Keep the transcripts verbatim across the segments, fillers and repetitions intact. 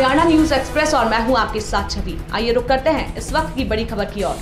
Haryana news express और मैं हूं आपके साथ छवि। आइए रुक करते हैं इस वक्त की बड़ी खबर की ओर।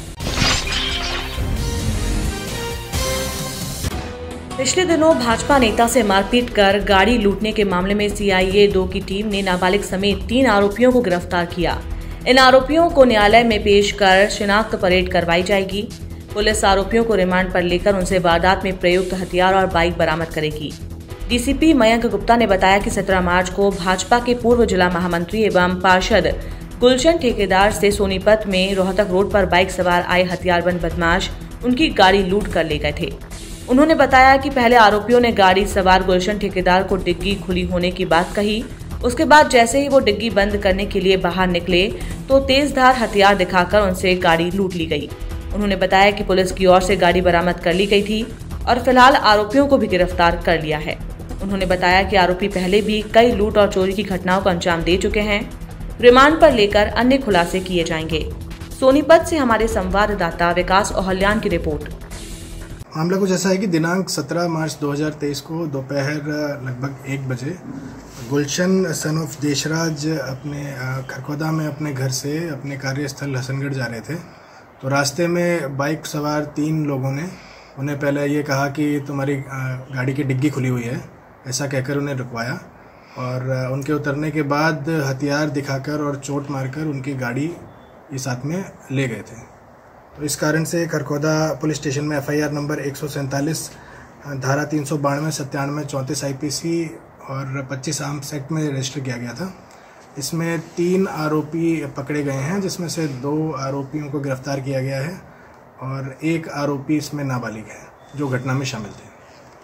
पिछले दिनों भाजपा नेता से मारपीट कर गाड़ी लूटने के मामले में सी आई ए दो की टीम ने नाबालिग समेत तीन आरोपियों को गिरफ्तार किया। इन आरोपियों को न्यायालय में पेश कर शिनाख्त परेड करवाई जाएगी। पुलिस आरोपियों को रिमांड पर लेकर उनसे वारदात में प्रयुक्त हथियार और बाइक बरामद करेगी। D C P Mayank Gupta ने बताया कि सत्रह मार्च को भाजपा के पूर्व जिला महामंत्री एवं पार्षद गुलशन ठेकेदार से सोनीपत में रोहतक रोड पर बाइक सवार आए हथियारबंद बदमाश उनकी गाड़ी लूट कर ले गए थे। उन्होंने बताया कि पहले आरोपियों ने गाड़ी सवार गुलशन ठेकेदार को डिग्गी खुली होने की बात कही। उसके बाद जैसे ही वो डिग्गी बंद करने के लिए बाहर निकले तो तेजधार हथियार दिखाकर उनसे गाड़ी लूट ली गई। उन्होंने बताया कि पुलिस की ओर से गाड़ी बरामद कर ली गई थी और फिलहाल आरोपियों को भी गिरफ्तार कर लिया है। उन्होंने बताया कि आरोपी पहले भी कई लूट और चोरी की घटनाओं को अंजाम दे चुके हैं। रिमांड पर लेकर अन्य खुलासे किए जाएंगे। सोनीपत से हमारे संवाददाता विकास ओहल्यान की रिपोर्ट। मामला कुछ ऐसा है कि दिनांक सत्रह मार्च दो हज़ार तेईस को दोपहर लगभग एक बजे गुलशन सन ऑफ देशराज अपने खरखोदा में अपने घर से अपने कार्यस्थल हसनगढ़ जा रहे थे। तो रास्ते में बाइक सवार तीन लोगों ने उन्हें पहले ये कहा कि तुम्हारी गाड़ी की डिग्गी खुली हुई है, ऐसा कहकर उन्हें रुकवाया और उनके उतरने के बाद हथियार दिखाकर और चोट मारकर उनकी गाड़ी ये साथ में ले गए थे। तो इस कारण से खरखोदा पुलिस स्टेशन में एफ आई आर नंबर एक सौ सैंतालीस धारा तीन सौ बानवे सत्तानवे चौंतीस आई पी सी और पच्चीस आर्म्स एक्ट में रजिस्टर किया गया था। इसमें तीन आरोपी पकड़े गए हैं, जिसमें से दो आरोपियों को गिरफ्तार किया गया है और एक आरोपी इसमें नाबालिग है जो घटना में शामिल थे।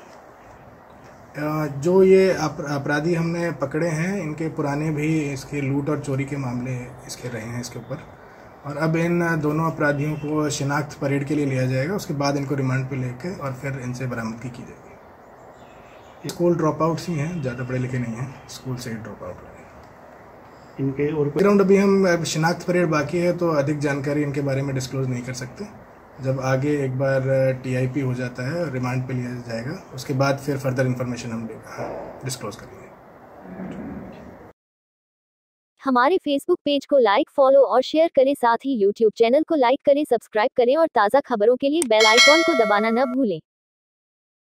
जो ये अपराधी हमने पकड़े हैं, इनके पुराने भी इसके लूट और चोरी के मामले इसके रहे हैं इसके ऊपर, और अब इन दोनों अपराधियों को शिनाख्त परेड के लिए लिया जाएगा। उसके बाद इनको रिमांड पे लेके और फिर इनसे बरामदगी की जाएगी। स्कूल ड्रॉप आउट्स ही हैं, ज़्यादा पढ़े लिखे नहीं हैं, स्कूल से ही ड्रॉप आउट हुए इनके। और ग्राउंड अभी हम शिनाख्त परेड बाकी है तो अधिक जानकारी इनके बारे में डिस्क्लोज नहीं कर सकते। जब आगे एक बार टी आई पी हो जाता है और रिमांड पे लिया जाएगा, उसके बाद फिर फर्दर इन्फॉर्मेशन हम डिस्क्लोज करेंगे। हमारे फेसबुक पेज को लाइक, फॉलो और शेयर करें। साथ ही यूट्यूब चैनल को लाइक करें, सब्सक्राइब करें और ताज़ा खबरों के लिए बेल आइकॉन को दबाना न भूलें।